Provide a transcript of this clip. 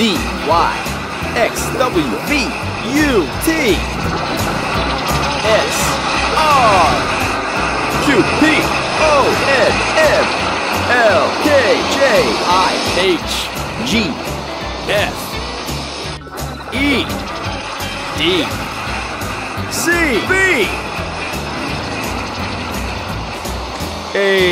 Z, Y, X, W, V, U, T, S, R, Q, P, O, N, M, L, K, J, I, H, G, F, E, D, C, B, A,